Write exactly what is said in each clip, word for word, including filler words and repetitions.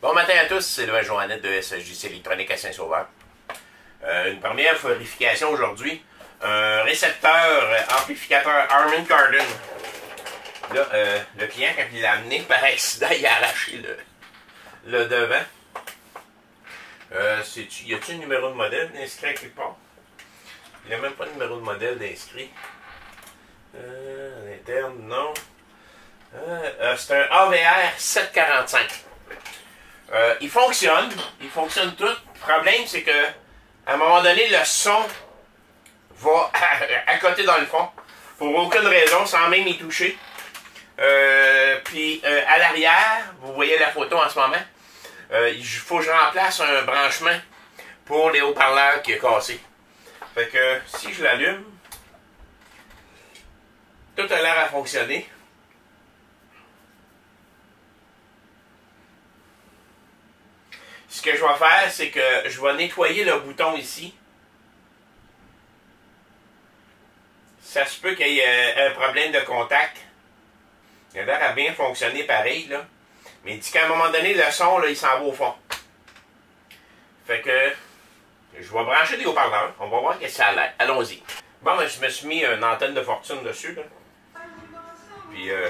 Bon matin à tous, c'est Sylvain Joannette de S J C Électronique à Saint-Sauveur. Euh, une première vérification aujourd'hui. Un récepteur euh, amplificateur Harman Kardon. Là, euh, le client, quand il l'a amené, par accident, il a arraché le, le devant. Euh, y a-t-il un numéro de modèle inscrit à quelque part? Il n'y a même pas de numéro de modèle d'inscrit. Euh, à l'interne, non. Euh, euh, c'est un A V R sept cent quarante-cinq. Euh, il fonctionne, il fonctionne tout. Le problème, c'est que à un moment donné, le son va à, à côté dans le fond, pour aucune raison, sans même y toucher. Euh, puis euh, à l'arrière, vous voyez la photo en ce moment, euh, il faut que je remplace un branchement pour les haut-parleurs qui est cassé. Fait que si je l'allume, tout a l'air à fonctionner. Ce que je vais faire, c'est que je vais nettoyer le bouton ici. Ça se peut qu'il y ait un problème de contact. Il a l'air à bien fonctionner pareil, là. Mais il dit qu'à un moment donné, le son, là, il s'en va au fond. Fait que je vais brancher des haut-parleurs. On va voir qu'est-ce que ça a l'air. Allons-y. Bon, ben, je me suis mis une antenne de fortune dessus, là. Puis, euh...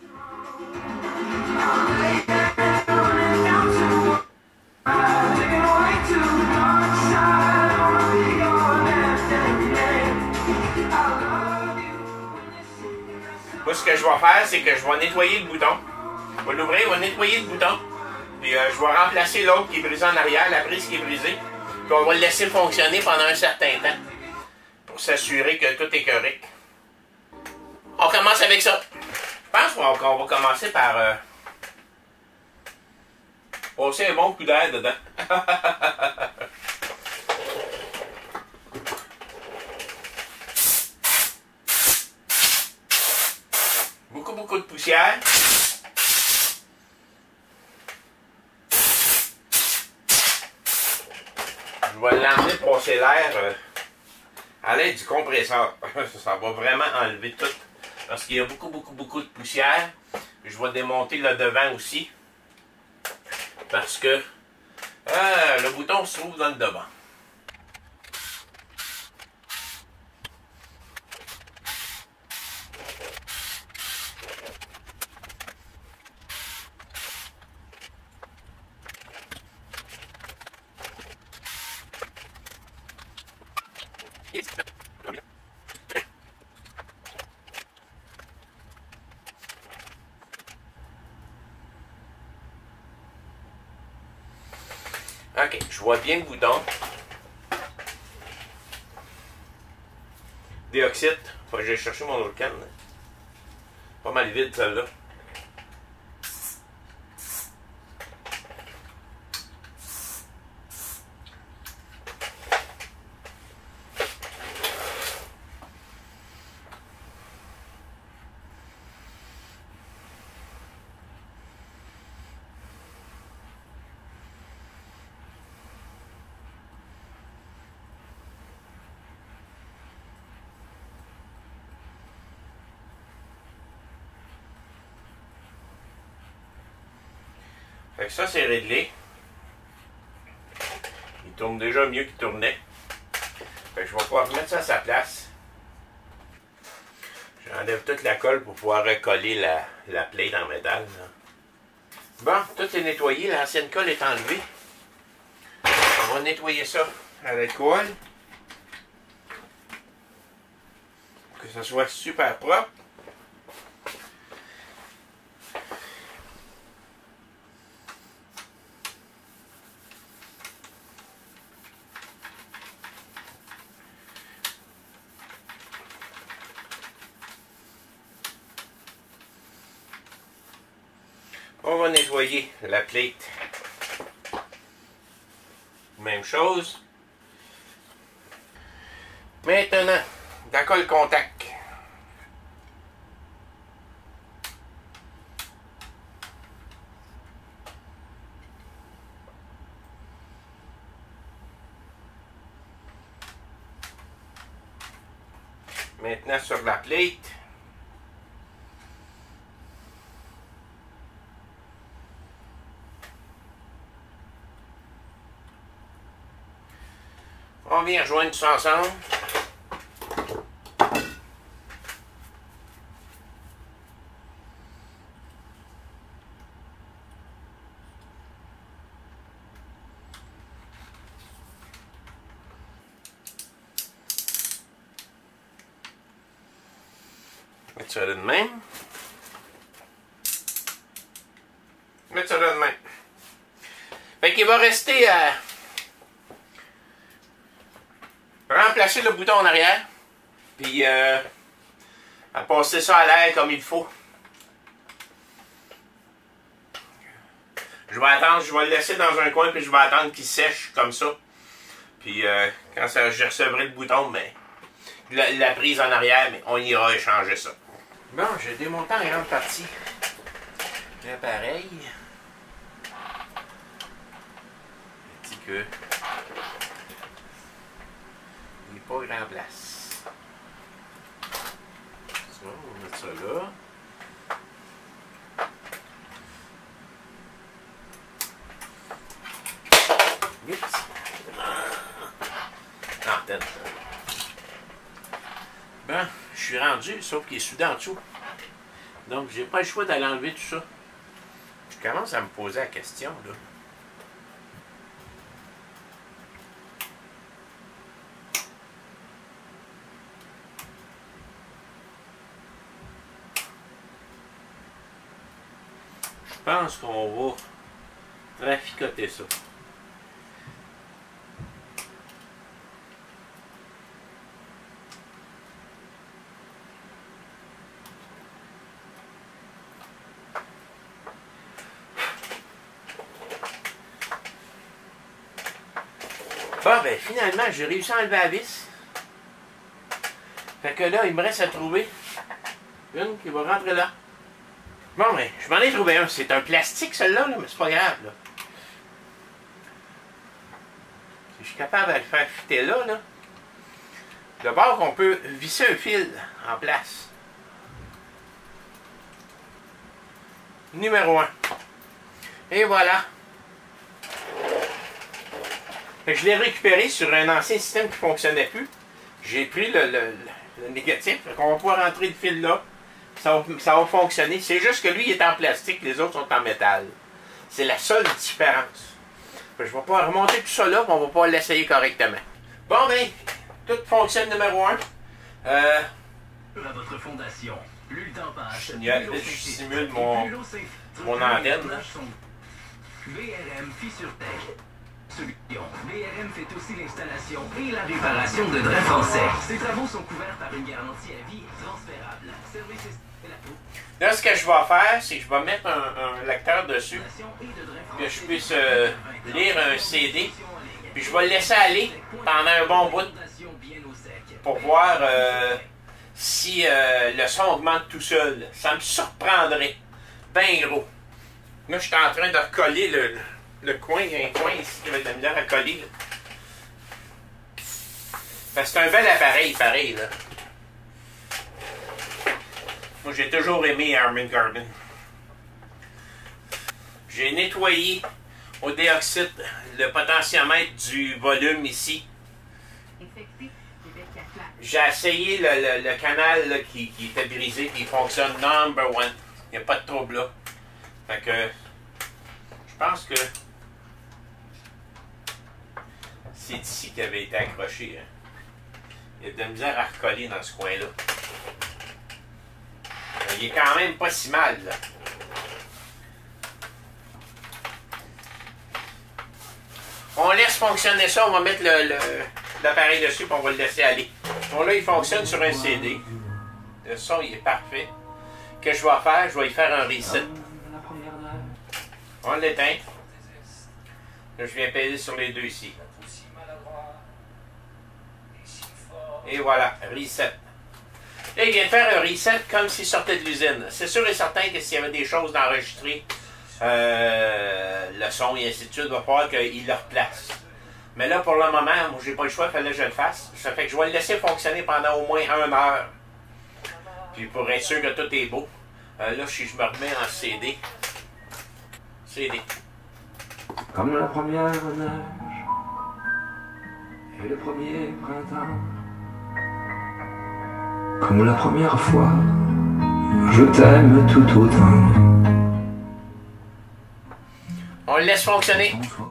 moi, ce que je vais faire, c'est que je vais nettoyer le bouton. Je vais l'ouvrir, je vais nettoyer le bouton. Puis euh, je vais remplacer l'autre qui est brisé en arrière, la prise qui est brisée. Puis on va le laisser fonctionner pendant un certain temps. Pour s'assurer que tout est correct. On commence avec ça. Je pense qu'on va commencer par euh, passer un bon coup d'air dedans. Beaucoup, beaucoup de poussière. Je vais l'emmener passer l'air euh, à l'aide du compresseur. Ça va vraiment enlever tout. Parce qu'il y a beaucoup, beaucoup, beaucoup de poussière. Je vais démonter le devant aussi. Parce que euh, le bouton se trouve dans le devant. Ok, je vois bien le bouton. Dioxyde, faut que j'aille chercher mon autre canne. Pas mal vide celle-là. Fait que ça, c'est réglé. Il tourne déjà mieux qu'il tournait. Fait que je vais pouvoir remettre ça à sa place. J'enlève toute la colle pour pouvoir recoller la, la plate en métal. Là. Bon, tout est nettoyé. L'ancienne colle est enlevée. On va nettoyer ça à l'alcool. Pour que ça soit super propre. On va nettoyer la plate. Même chose. Maintenant, la colle contact. Maintenant sur la plate. On vient rejoindre tout ça ensemble. Mettre ça là de même. Mettre ça là de même. Fait qu'il va rester à remplacer le bouton en arrière. Puis euh, à passer ça à l'air comme il faut. Je vais attendre, je vais le laisser dans un coin puis je vais attendre qu'il sèche comme ça. Puis euh, quand ça, je recevrai le bouton, mais la, la prise en arrière, mais on ira échanger ça. Bon, j'ai démonté en grande partie l'appareil. Petit que il n'est pas grand place. Ça, on va mettre ça là. Oups. Antenne. Bon, je suis rendu, sauf qu'il est soudé en dessous. Donc, j'ai pas le choix d'aller enlever tout ça. Je commence à me poser la question, là. Je pense qu'on va traficoter ça. Bon, ben finalement, j'ai réussi à enlever la vis. Fait que là, il me reste à trouver une qui va rentrer là. Bon, ben, je m'en ai trouvé un. C'est un plastique, celui-là, là, mais c'est pas grave, là. Si je suis capable de le faire fitter là, là. D'abord qu'on peut visser un fil en place. Numéro un. Et voilà. Fait que je l'ai récupéré sur un ancien système qui ne fonctionnait plus. J'ai pris le, le, le négatif. Fait qu'on va pouvoir rentrer le fil là. Ça va, ça va fonctionner. C'est juste que lui, il est en plastique, les autres sont en métal. C'est la seule différence. Fait que je vais pouvoir remonter tout ça là, puis on va pouvoir l'essayer correctement. Bon, ben, tout fonctionne numéro un. Euh, à votre fondation. Plus le temps passe, je simule mon, mon antenne. B R M Fissurtech. Solution. B R M fait aussi l'installation et la réparation de draps français. Ces travaux sont couverts par une garantie à vie transférable. Service et la... Là, ce que je vais faire, c'est que je vais mettre un, un lecteur dessus, que je puisse euh, lire un C D, puis je vais le laisser aller pendant un bon bout pour voir euh, si euh, le son augmente tout seul. Ça me surprendrait. Ben gros. Là, je suis en train de recoller le, le coin. Il y a un coin ici qui va être de la misère à coller. Là. Parce que c'est un bel appareil, pareil. Là. Moi, j'ai toujours aimé Harman Kardon. J'ai nettoyé au déoxyde le potentiomètre du volume ici. J'ai essayé le, le, le canal là, qui, qui était brisé et il fonctionne number one. Il n'y a pas de trouble là. Fait que je pense que c'est ici qu'il avait été accroché. Hein. Il y a de la misère à recoller dans ce coin-là. Il est quand même pas si mal, là. On laisse fonctionner ça, on va mettre l'appareil dessus et on va le laisser aller. Bon, là, il fonctionne sur un C D. Le son, il est parfait. Ce que je vais faire, je vais y faire un reset. On l'éteint. Là, je viens peser sur les deux ici. Et voilà, reset. Là, il vient de faire un reset comme s'il sortait de l'usine. C'est sûr et certain que s'il y avait des choses d'enregistrer, euh, le son et ainsi de suite, il va falloir qu'il le replace. Mais là, pour le moment, moi, j'ai pas le choix, il fallait que je le fasse. Ça fait que je vais le laisser fonctionner pendant au moins une heure. Puis pour être sûr que tout est beau. Euh, là, si je me remets en C D. C D. Comme la première neige. Et le premier printemps, comme la première fois, je t'aime tout autant. On le laisse fonctionner. Bonsoir.